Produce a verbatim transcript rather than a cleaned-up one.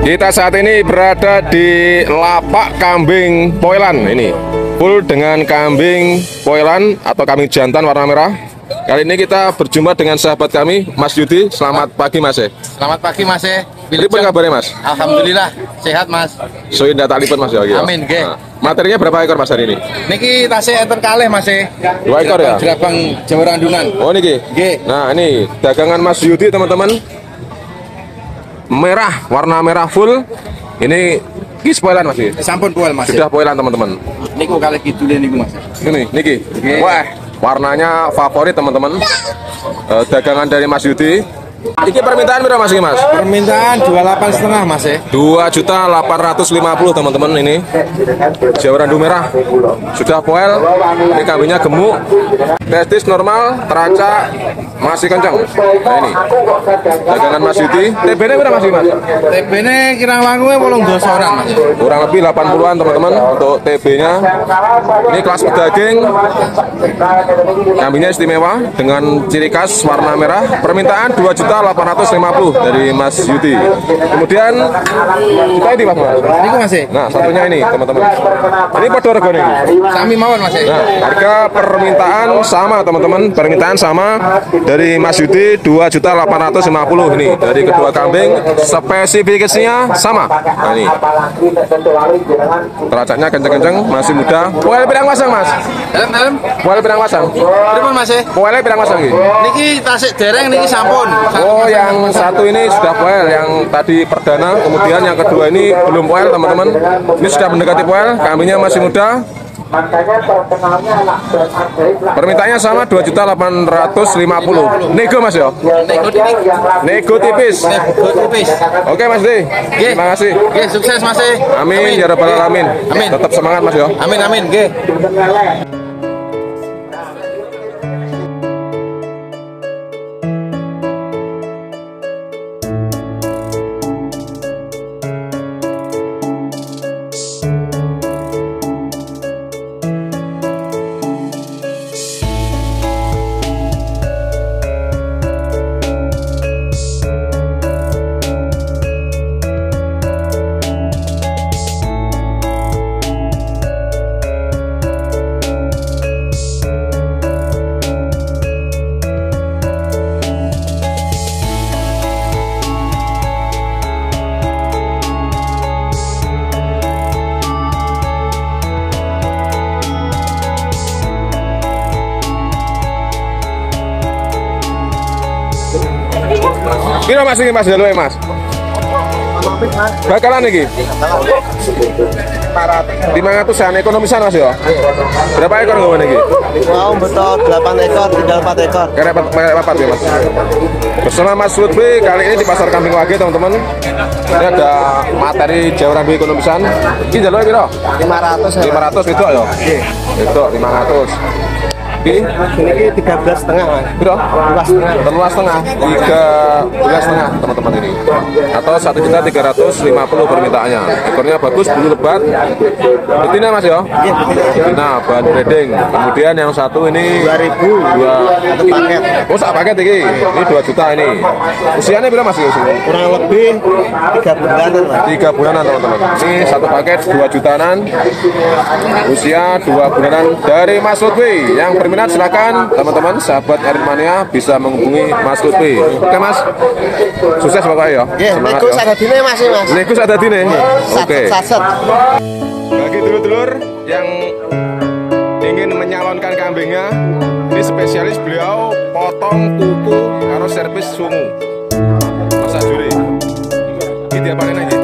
Kita saat ini berada di lapak kambing poelan ini, full dengan kambing poelan atau kambing jantan warna merah. Kali ini kita berjumpa dengan sahabat kami, Mas Yudi. Selamat pagi, Mas. Selamat pagi, Mas. Pripun kabarnya, Mas? Alhamdulillah sehat, Mas. So indah tak lipet, Mas ya. Amin, nggih. Nah, materinya berapa ekor, Mas, hari ini? Niki tasih enten kalih, Mas. Dua ekor ya? Jerabang Jawa Randunan. Oh, niki. Nggih. Nah, ini dagangan Mas Yudi, teman-teman. Merah, warna merah full. Ini kis poelan, Mas. Sampun poel, Mas. Sudah poelan, teman-teman. Niku kalih kidule niku, Mas. Ini, niki. Nggih. Wah, warnanya favorit, teman-teman. Eh, dagangan dari Mas Yudi. Iki permintaan berapa, Mas? Mas? Permintaan dua puluh delapan setengah, Mas. dua juta delapan ratus lima puluh, teman-teman. Ini Jawa Randu merah sudah poel. Ini kambingnya gemuk, testis normal, teraca masih kencang. Nah, ini dagangan Mas Yudi. T B-nya berapa, Mas? Mas? T B-ne kirang langkungnya wolung dasa orang, Mas. Kurang lebih delapan puluhan, teman-teman, untuk T B-nya. Ini kelas pedaging. Kambingnya istimewa dengan ciri khas warna merah. Permintaan dua juta delapan ratus lima puluh dari Mas Yudi. Kemudian kita ini, Mas. Niku, Mas. Nah, satunya ini, teman-teman. Ini padha regane iki. Sami mawon, Mas. Nah, harga permintaan sama, teman-teman. Permintaan sama dari Mas Yudi dua juta delapan ratus lima puluh ini dari kedua kambing. Spesifikasinya sama. Nah, ini. Teracaknya kenceng-kenceng, masih muda. Poel pirang pasang, Mas? Dalam-dalam. Poel pirang pasang? Pripun, Mas? Poelnya pirang pasang iki? Niki tasik dereng, niki sampun. Oh, yang satu ini sudah poel, yang tadi perdana, kemudian yang kedua ini belum poel, teman-teman. Ini sudah mendekati poel, kambingnya masih muda. Permintaannya sama dua juta delapan ratus lima puluh. Nego, Mas ya? Nego tipis. Nego tipis. Nego tipis. Oke, Mas D. Terima kasih. Nggih, sukses, Mas. Amin, ya rabbal alamin. Amin. Tetap semangat, Mas ya. Amin, amin, nggih. Piro, Mas, ini, Mas, jalur, Mas? Bakalan iki? lima ratusan ekonomisan, Mas ya? Berapa ekor ngomong ini? Mau betul delapan ekor, tinggal empat ekor. Karena empat ya, Mas? Bersama Mas Lutfi kali ini di Pasar Kambing Wage, teman-teman. Ini ada materi Jawa Randu ekonomisan. Ini jalur piro? lima ratus. lima ratus itu ya? Itu lima ratus. Ini tiga belas setengah, Mas. piro? dua setengah. Dua setengah, tiga belas setengah, teman-teman ini. Atau satu juta tiga ratus lima puluh permintaannya. Ekornya bagus, bulu lebat. Betina, Mas ya? Iya, betina. Betina, bahan breeding. Kemudian yang satu ini dua ribu. dua Satu paket. Oh, sak paket ini. Ini dua juta ini. Usianya berapa, Mas? Kurang lebih tiga bulanan, Mas. Tiga bulanan, teman-teman. Ini satu paket dua jutaan. Usia dua bulanan dari Mas Lutfi. Yang berminat silakan, teman-teman, sahabat Eritmania bisa menghubungi Mas Lutfi. Oke, Mas. Sukses pokoknya ya. Iya, Semangat negus ya. ada dine, Mas, Mas. Negus ada dine. Oke. Saset. Bagi dulur-dulur yang ingin menyalonkan kambingnya, ini spesialis beliau potong kuku karo servis sungu. Masa juri. Ini dia panen aja.